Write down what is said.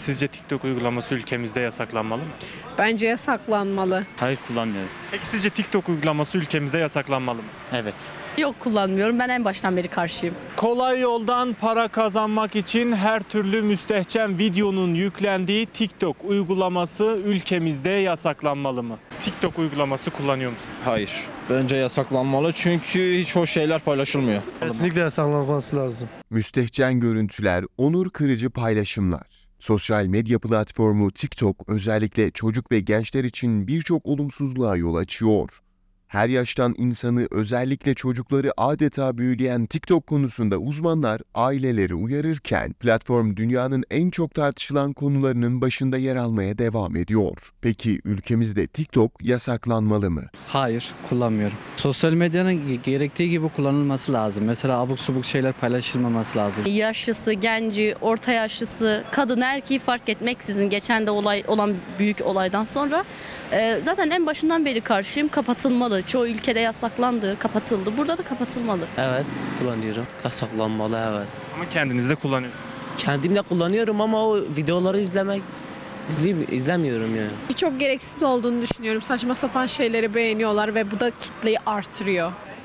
sizce TikTok uygulaması ülkemizde yasaklanmalı mı? Bence yasaklanmalı. Hayır, kullanmıyorum. Peki sizce TikTok uygulaması ülkemizde yasaklanmalı mı? Evet. Yok, kullanmıyorum. Ben en baştan beri karşıyım. Kolay yoldan para kazanmak için her türlü müstehcen videonun yüklendiği TikTok uygulaması ülkemizde yasaklanmalı mı? TikTok uygulaması kullanıyor musun? Hayır. Bence yasaklanmalı çünkü hiç hoş şeyler paylaşılmıyor. Kesinlikle yasaklanması lazım. Müstehcen görüntüler, onur kırıcı paylaşımlar. Sosyal medya platformu TikTok özellikle çocuk ve gençler için birçok olumsuzluğa yol açıyor. Her yaştan insanı, özellikle çocukları adeta büyüleyen TikTok konusunda uzmanlar aileleri uyarırken platform dünyanın en çok tartışılan konularının başında yer almaya devam ediyor. Peki ülkemizde TikTok yasaklanmalı mı? Hayır, kullanmıyorum. Sosyal medyanın gerektiği gibi kullanılması lazım. Mesela abuk subuk şeyler paylaşılmaması lazım. Yaşlısı, genci, orta yaşlısı, kadın, erkeği fark etmeksizin geçen de olan büyük olaydan sonra zaten en başından beri karşıyım. Kapatılmalı. Çoğu ülkede yasaklandı, kapatıldı. Burada da kapatılmalı. Evet, kullanıyorum. Yasaklanmalı, evet. Ama kendiniz de kullanıyorsunuz. Kendim de kullanıyorum ama o videoları izlemiyorum yani. Çok gereksiz olduğunu düşünüyorum. Saçma sapan şeyleri beğeniyorlar ve bu da kitleyi artırıyor.